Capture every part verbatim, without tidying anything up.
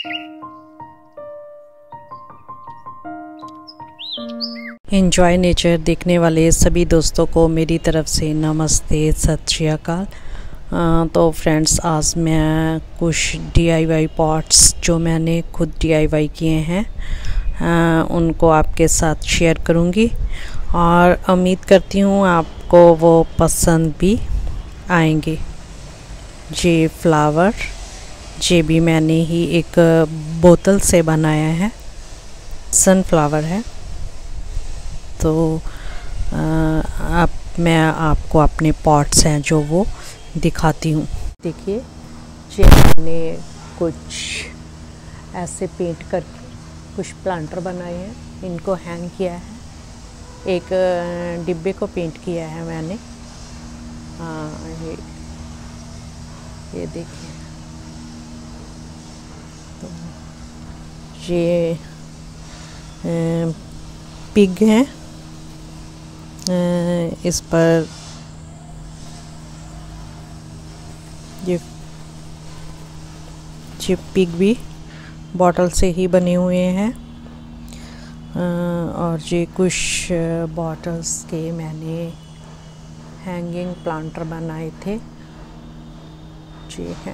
Enjoy nature देखने वाले सभी दोस्तों को मेरी तरफ से नमस्ते, सत श्री अकाल। तो फ्रेंड्स, आज मैं कुछ डी आई वाई पॉट्स जो मैंने खुद डी आई वाई किए हैं आ, उनको आपके साथ शेयर करूंगी और उम्मीद करती हूँ आपको वो पसंद भी आएंगे। ये फ्लावर ये भी मैंने ही एक बोतल से बनाया है, सनफ्लावर है। तो अब मैं आपको अपने पॉट्स हैं जो वो दिखाती हूँ। देखिए, ये मैंने कुछ ऐसे पेंट कर कुछ प्लांटर बनाए हैं, इनको हैंग किया है। एक डिब्बे को पेंट किया है मैंने। हाँ, ये ये देखिए, तो ये पिग हैं। इस पर ये ये पिग भी बॉटल से ही बने हुए हैं। और ये कुछ बॉटल्स के मैंने हैंगिंग प्लांटर बनाए थे, ये हैं।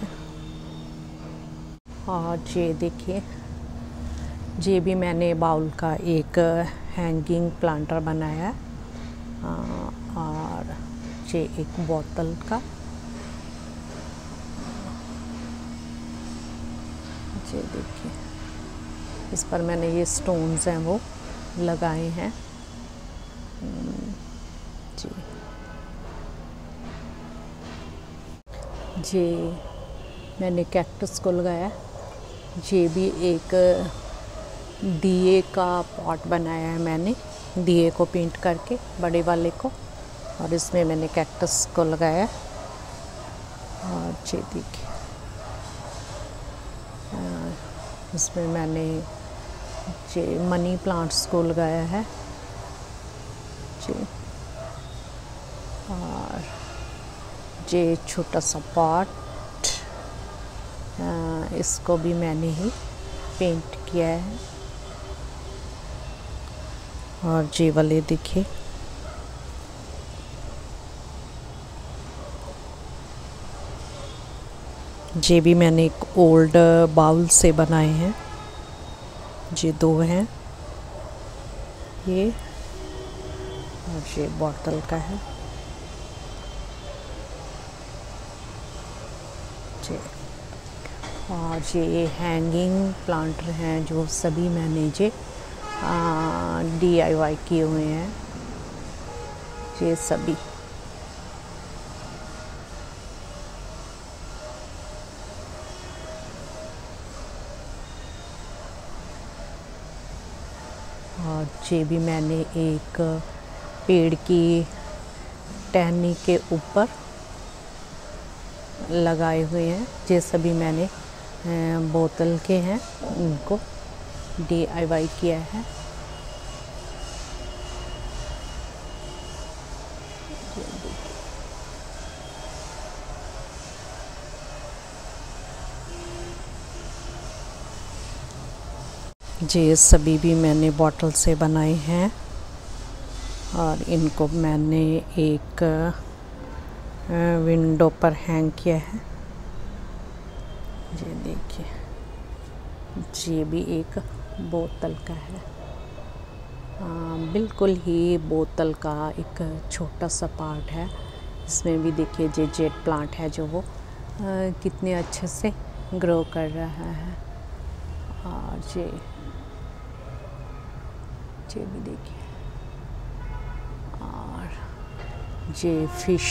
और ये देखिए, ये भी मैंने बाउल का एक हैंगिंग प्लांटर बनाया। आ, और ये एक बोतल का, ये देखिए, इस पर मैंने ये स्टोन्स हैं वो लगाए हैं जी। ये मैंने कैक्टस को लगाया। ये भी एक दिए का पॉट बनाया है मैंने, दिए को पेंट करके, बड़े वाले को, और इसमें मैंने कैक्टस को लगाया। और ये देखिए, इसमें मैंने ये मनी प्लांट्स को लगाया है जी। और ये छोटा सा पॉट, इसको भी मैंने ही पेंट किया है। और ये वाले देखिए, ये भी मैंने एक ओल्ड बाउल से बनाए हैं। ये दो हैं, ये और ये बॉटल का है ये। और ये हैंगिंग प्लांटर हैं जो सभी मैंने ये डी आई वाई किए हुए हैं, ये सभी। और ये भी मैंने एक पेड़ की टहनी के ऊपर लगाए हुए हैं। ये सभी मैंने बोतल के हैं, उनको डी आई वाई किया है। ये सभी भी मैंने बॉटल से बनाए हैं और इनको मैंने एक विंडो पर हैंग किया है। ये देखिए, ये भी एक बोतल का है। आ, बिल्कुल ही बोतल का एक छोटा सा पार्ट है। इसमें भी देखिए, ये जेट प्लांट है जो वो आ, कितने अच्छे से ग्रो कर रहा है। और ये ये भी देखिए, और ये फिश,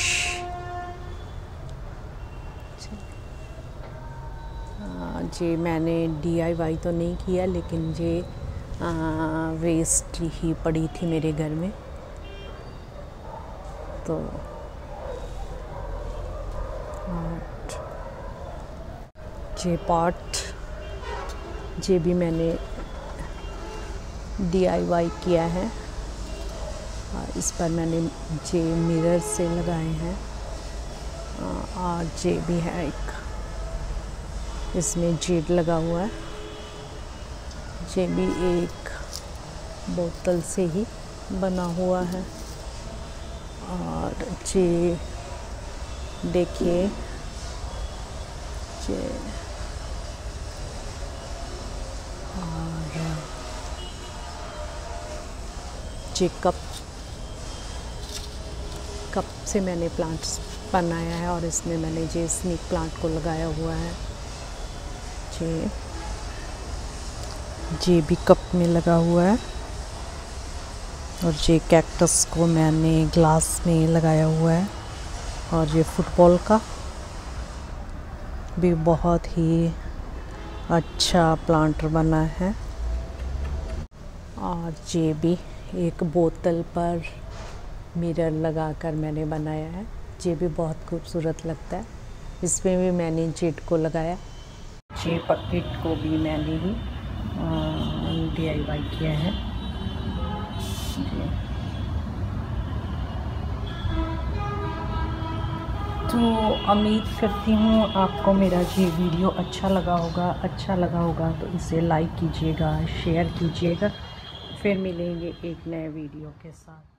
ये मैंने डी आई वाई तो नहीं किया, लेकिन ये वेस्ट ही पड़ी थी मेरे घर में, तो ये पॉट ये भी मैंने डी आई वाई किया है। और इस पर मैंने जे मिरर से लगाए हैं। और जे भी है एक, इसमें जेड लगा हुआ है। ये भी एक बोतल से ही बना हुआ है। और ये देखिए ये और ये कप कप से मैंने प्लांट्स बनाया है और इसमें मैंने ये स्नेक प्लांट को लगाया हुआ है। ये ये भी कप में लगा हुआ है और ये कैक्टस को मैंने ग्लास में लगाया हुआ है। और ये फुटबॉल का भी बहुत ही अच्छा प्लांट बना है। और ये भी एक बोतल पर मिरर लगाकर मैंने बनाया है। ये भी बहुत खूबसूरत लगता है। इसमें भी मैंने जेट को लगाया। ये पकेट को भी मैंने ही डी आई वाई किया है। तो उम्मीद करती हूँ आपको मेरा ये वीडियो अच्छा लगा होगा। अच्छा लगा होगा तो इसे लाइक कीजिएगा, शेयर कीजिएगा। फिर मिलेंगे एक नए वीडियो के साथ।